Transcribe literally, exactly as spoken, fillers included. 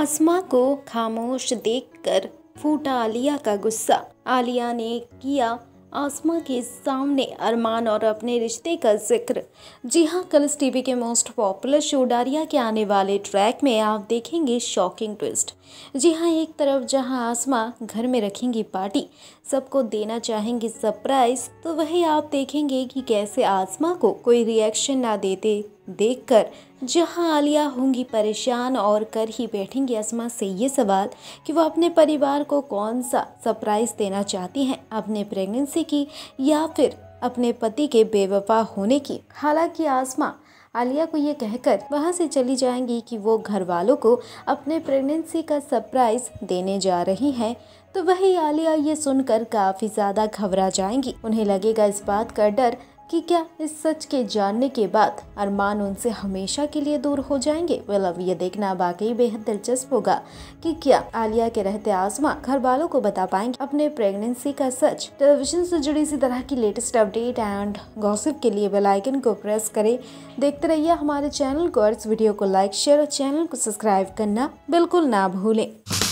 आसमा को खामोश देखकर फूटा आलिया का गुस्सा। आलिया ने किया आसमा के सामने अरमान और अपने रिश्ते का जिक्र। जी हाँ, कलर्स टीवी के मोस्ट पॉपुलर शो डारिया के आने वाले ट्रैक में आप देखेंगे शॉकिंग ट्विस्ट। जी हाँ, एक तरफ जहाँ आसमा घर में रखेंगी पार्टी, सबको देना चाहेंगी सरप्राइज, तो वही आप देखेंगे कि कैसे आसमा को कोई रिएक्शन ना देते देखकर जहां आलिया होंगी परेशान और कर ही बैठेंगी आसमा से ये सवाल कि वो अपने परिवार को कौन सा सरप्राइज देना चाहती हैं, अपने प्रेगनेंसी की या फिर अपने पति के बेवफा होने की। हालांकि आसमा आलिया को ये कहकर वहां से चली जाएंगी कि वो घर वालों को अपने प्रेगनेंसी का सरप्राइज देने जा रही हैं, तो वही आलिया ये सुनकर काफ़ी ज़्यादा घबरा जाएंगी। उन्हें लगेगा इस बात का डर कि क्या इस सच के जानने के बाद अरमान उनसे हमेशा के लिए दूर हो जाएंगे। वेल, अब ये देखना वाकई बेहद दिलचस्प होगा कि क्या आलिया के रहते आसमा घर वालों को बता पाएंगे अपने प्रेगनेंसी का सच। टेलीविजन से जुड़ी इसी तरह की लेटेस्ट अपडेट एंड गॉसिप के लिए बेल आइकन को प्रेस करें। देखते रहिए हमारे चैनल को और इस वीडियो को लाइक शेयर और चैनल को सब्सक्राइब करना बिल्कुल ना भूलें।